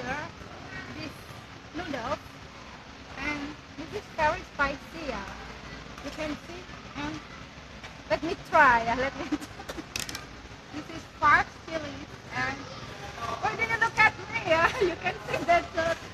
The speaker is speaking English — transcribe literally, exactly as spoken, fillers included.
order this noodles, and this is very spicy. Yeah, you can see. And let me try. Yeah, let me. This is five chilies, and why did you look at me? Yeah, you can see that. Uh,